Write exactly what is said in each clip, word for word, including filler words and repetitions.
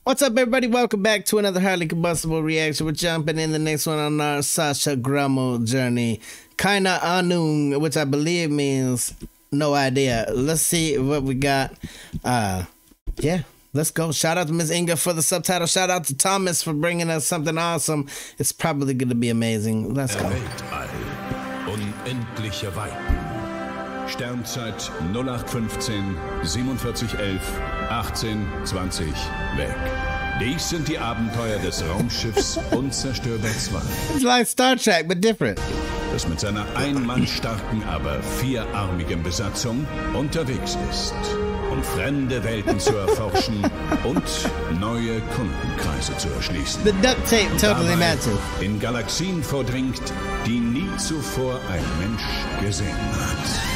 What's up, everybody? Welcome back to another highly combustible reaction. We're jumping in the next one on our Sasha Gramo journey. Keine Ahnung, which I believe means no idea. Let's see what we got. Uh, yeah, let's go. Shout out to Miss Inga for the subtitle. Shout out to Thomas for bringing us something awesome. It's probably going to be amazing. Let's go. Weltall. Unendliche Weiten. Sternzeit null acht fünfzehn, siebenundvierzig elf, achtzehn zwanzig weg. Dies sind die Abenteuer des Raumschiffs Unzerstörbar zwei. It's like Star Trek, but different. Das mit seiner einmannstarken, aber vierarmigen Besatzung unterwegs ist, um fremde Welten zu erforschen und neue Kundenkreise zu erschließen. The duct tape totally matches. In Galaxien vordringt, die nie zuvor ein Mensch gesehen hat.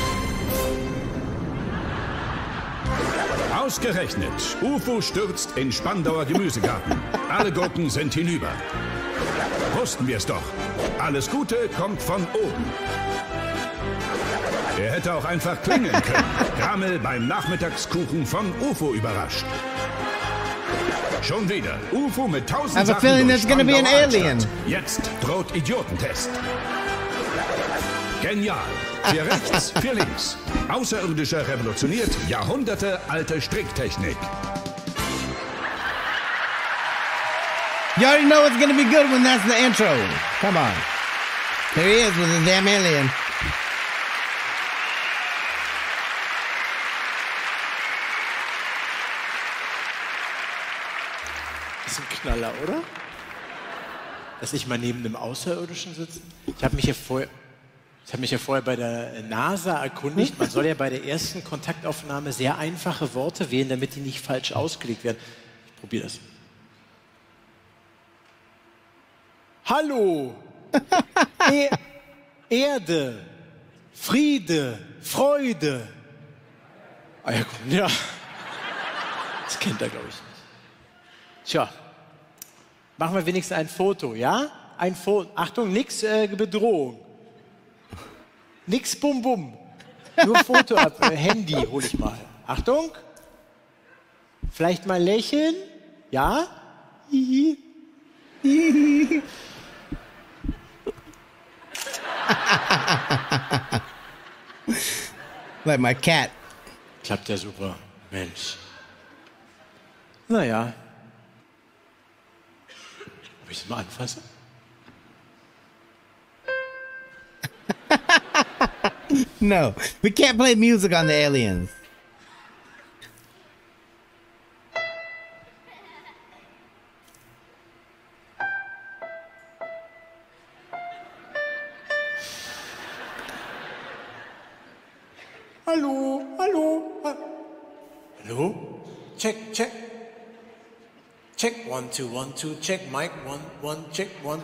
Ausgerechnet, U F O stürzt in Spandauer Gemüsegarten. Alle Gurken sind hinüber. Wussten wir es doch. Alles Gute kommt von oben. Er hätte auch einfach klingeln können. Grammel beim Nachmittagskuchen von U F O überrascht. Schon wieder. U F O mit tausend I have a Sachen feeling durch there's gonna be an Spandauer alien. Altstadt. Jetzt droht Idiotentest. Genial. Für rechts, für links. Außerirdischer revolutioniert jahrhundertealte Stricktechnik. You already know it's gonna be good when that's the intro. Come on. Here he is with the damn alien. Das ist ein Knaller, oder? Dass ich mal neben einem Außerirdischen sitze. Ich habe mich ja vorher... Ich habe mich ja vorher bei der NASA erkundigt. Man soll ja bei der ersten Kontaktaufnahme sehr einfache Worte wählen, damit die nicht falsch ausgelegt werden. Ich probiere das. Hallo! E Erde! Friede! Freude! Ah ja, komm, ja. Das kennt er, glaube ich, nicht. Tja. Machen wir wenigstens ein Foto, ja? Ein Foto. Achtung, nix äh, Bedrohung. Nix bum bum. Nur Foto ab. Äh, Handy hol ich mal. Achtung. Vielleicht mal lächeln. Ja? Hihi. Hihi. Like my cat. Klappt ja super. Mensch. Naja. Ob ich es mal anfasse? No, we can't play music on the aliens. Hallo, hallo. Hallo? Check, check. Check, one, two, one, two, check, Mike, one, one, check, one.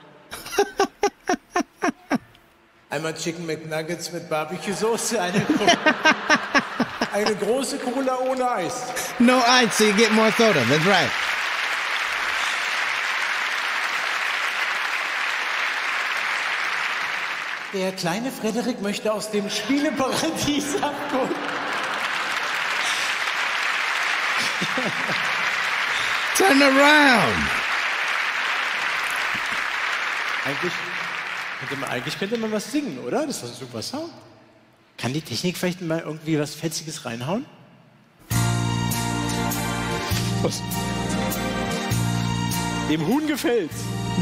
Einmal Chicken McNuggets mit Barbecue-Soße, eine, Gro eine große Cola ohne Eis. No ice, so you get more soda. That's right. Der kleine Frederik möchte aus dem Spieleparadies abkommen. Turn around. Eigentlich könnte, man, eigentlich könnte man was singen, oder? Das ist ein super Sound. Kann die Technik vielleicht mal irgendwie was Fetziges reinhauen? Was? Dem Huhn gefällt's.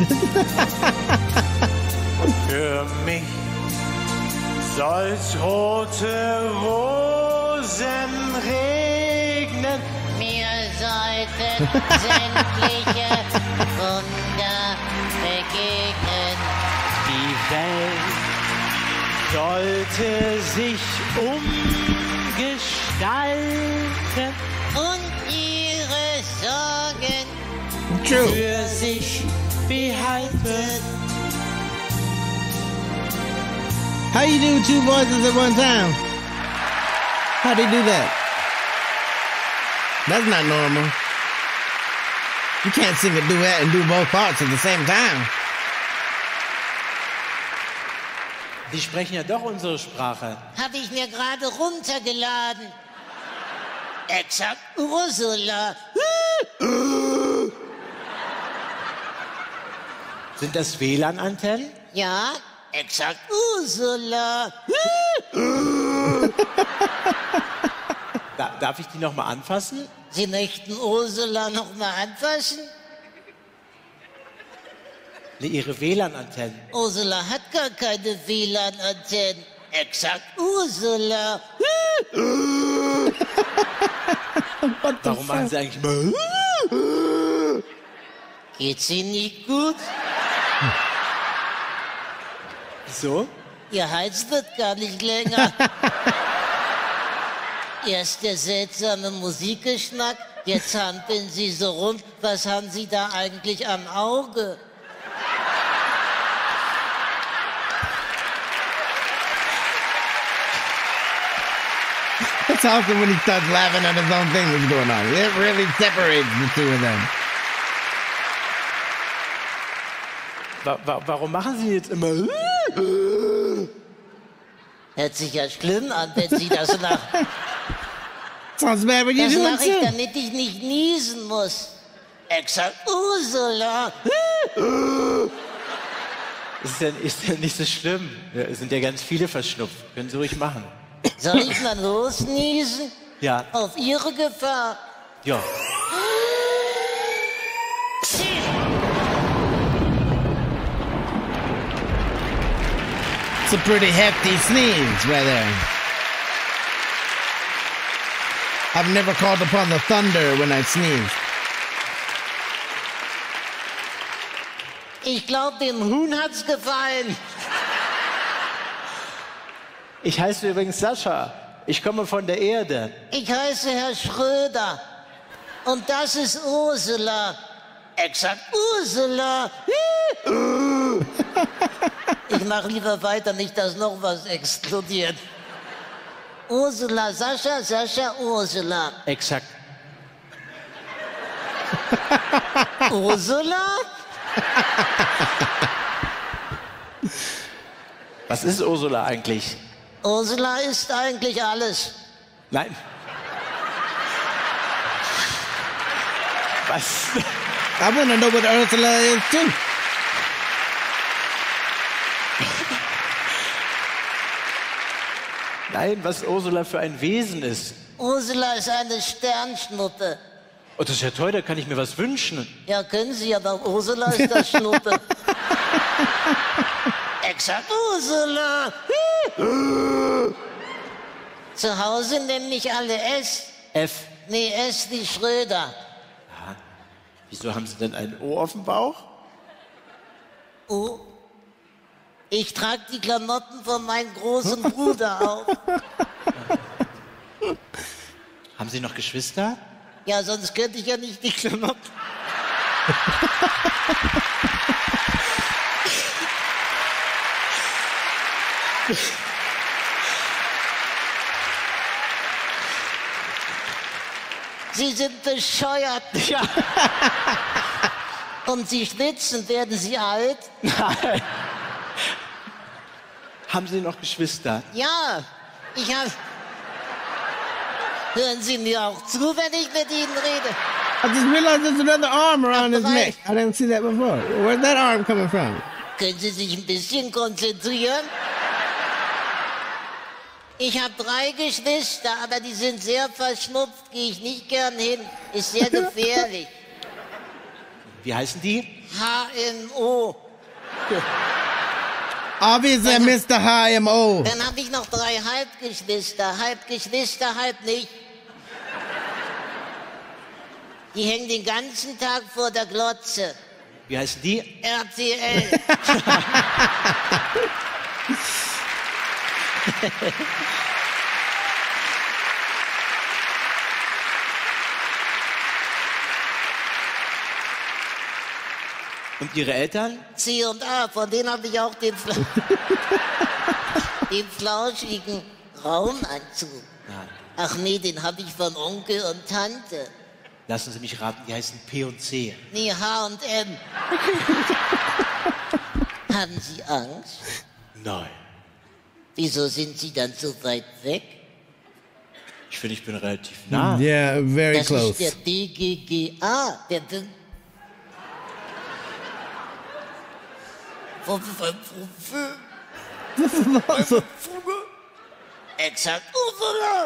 Für mich soll's rote Rosen regnen. Mir sollten sämtliche Wunder begegnen. Die Welt sollte sich umgestalten Und ihre Sorgen True. für sich behalten. How you do two voices at one time? How do you do that? That's not normal. You can't sing a duet and do both parts at the same time. Die sprechen ja doch unsere Sprache. habe ich mir gerade runtergeladen. Exakt, Ursula. Sind das W L A N-Antennen? Ja, exakt. Ursula. Da, darf ich die noch mal anfassen? Sie möchten Ursula noch mal anfassen? Nee, ihre W L A N-Antennen. Ursula hat gar keine W L A N-Antennen. Exakt, Ursula. Warum machen Sie eigentlich mal? Geht's Ihnen nicht gut? Wieso? Ihr Hals wird gar nicht länger. Erst der seltsame Musikgeschmack, jetzt hampeln Sie so rum. Was haben Sie da eigentlich am Auge? It's awesome when he starts laughing at his own thing that's going on. It really separates the two of them. Wa wa warum machen Sie jetzt immer? Hört sich ja schlimm an, wenn Sie das lachen. Sounds bad when you Das do it mache ich, too. damit ich nicht niesen muss. Exakt, Ursula. Ist ja, ist ja nicht so schlimm. Ja, es sind ja ganz viele verschnupft. Können Sie ruhig machen. Soll ich mal losniesen? Ja. Auf Ihre Gefahr. Ja. It's a pretty hefty sneeze right there. I've never called upon the thunder when I sneeze. Ich glaube, dem Huhn hat's gefallen. Ich heiße übrigens Sascha. Ich komme von der Erde. Ich heiße Herr Schröder. Und das ist Ursula. Exakt, Ursula. Ich mache lieber weiter, nicht, dass noch was explodiert. Ursula, Sascha, Sascha, Ursula. Exakt. Ursula? Was ist Ursula eigentlich? Ursula ist eigentlich alles. Nein. Was? I want to know what Ursula is too. Nein, was Ursula für ein Wesen ist. Ursula ist eine Sternschnuppe. Oh, das ist ja toll, da kann ich mir was wünschen. Ja, können Sie, aber Ursula ist das Schnuppe. Exakt, Ursula. Zu Hause nennen mich alle S. F. Nee, S wie Schröder. Wieso haben Sie denn ein O auf dem Bauch? Oh. Ich trage die Klamotten von meinem großen Bruder auf. Haben Sie noch Geschwister? Ja, sonst könnte ich ja nicht die Klamotten. Sie sind bescheuert. Ja. Und Sie schwitzen, werden Sie alt? Nein. Haben Sie noch Geschwister? Ja, ich habe... Hören Sie mir auch zu, wenn ich mit Ihnen rede. I just realized there's another arm around his Right. neck. I didn't see that before. Where's that arm coming from? Können Sie sich ein bisschen konzentrieren? Ich habe drei Geschwister, aber die sind sehr verschnupft, gehe ich nicht gern hin. Ist sehr gefährlich. Wie heißen die? H M O. Obviously, Mister H M O. Dann habe ich noch drei Halbgeschwister. Halbgeschwister, halb nicht. Die hängen den ganzen Tag vor der Glotze. Wie heißen die? R T L. Und Ihre Eltern? C und A, von denen habe ich auch den, Fla den flauschigen Raumanzug. Nein. Ach nee, den habe ich von Onkel und Tante. Lassen Sie mich raten, die heißen P und C. Nee, H und M. Haben Sie Angst? Nein. Wieso sind Sie dann so weit weg? Ich finde, ich bin relativ nah. Yeah, very Das close. ist der D G G A. Der, D Exakt. Ursula.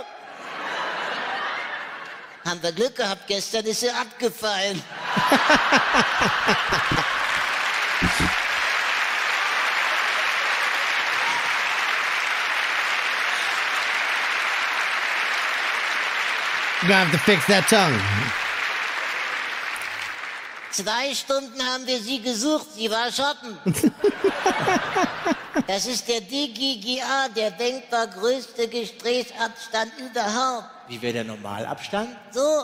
Haben wir Glück gehabt, gestern ist sie abgefallen. You're gonna have to fix that tongue. Zwei Stunden haben wir sie gesucht, sie war Schotten. Das ist der D G G A, der denkbar größte Gesprächsabstand überhaupt. Wie wäre der Normalabstand? So,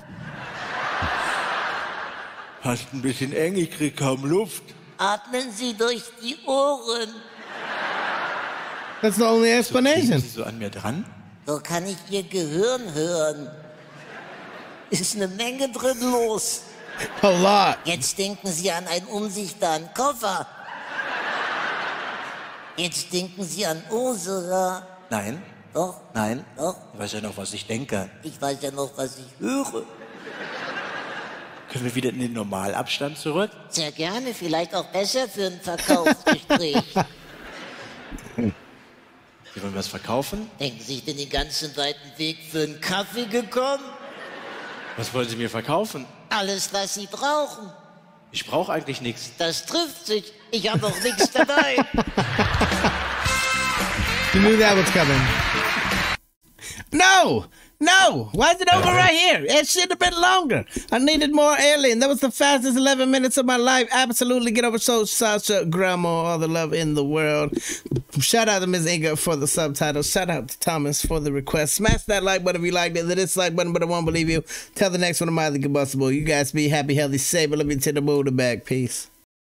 Hast ein bisschen eng, ich krieg kaum Luft. atmen Sie durch die Ohren. That's the only Sind explanation. Sie so an mir dran? So kann ich Ihr Gehirn hören. Ist eine Menge drin los. A lot. Jetzt denken Sie an einen unsichtbaren Koffer. Jetzt denken Sie an Ursula. Nein, Doch, nein. doch, Ich weiß ja noch, was ich denke. ich weiß ja noch, was ich höre. Können wir wieder in den Normalabstand zurück? Sehr gerne, vielleicht auch besser für ein Verkaufsgespräch. Sie wollen was verkaufen? Denken Sie, ich bin den ganzen weiten Weg für einen Kaffee gekommen? Was wollen Sie mir verkaufen? Alles, was Sie brauchen. Ich brauche eigentlich nichts. Das trifft sich. Ich habe auch nichts dabei. You knew that was coming. No! No! Why is it over right here? It should have been longer. I needed more alien. That was the fastest eleven minutes of my life. Absolutely get over so Sasha Grandma, all the love in the world. Shout out to Miz Inga for the subtitles. Shout out to Thomas for the request. Smash that like button if you liked it. The dislike button, but I won't believe you. Tell the next one of Mildly Combustible. You guys be happy, healthy, safe. Let me take the motor back. Peace.